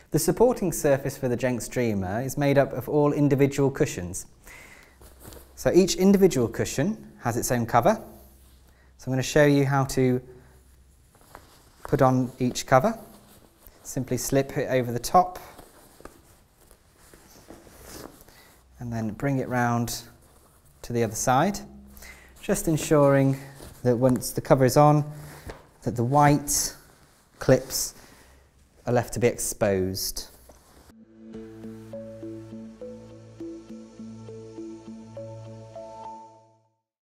The supporting surface for the Jenx Dreama is made up of all individual cushions. So each individual cushion has its own cover. So I'm going to show you how to put on each cover. Simply slip it over the top and then bring it round to the other side, just ensuring that once the cover is on, that the white clips are left to be exposed.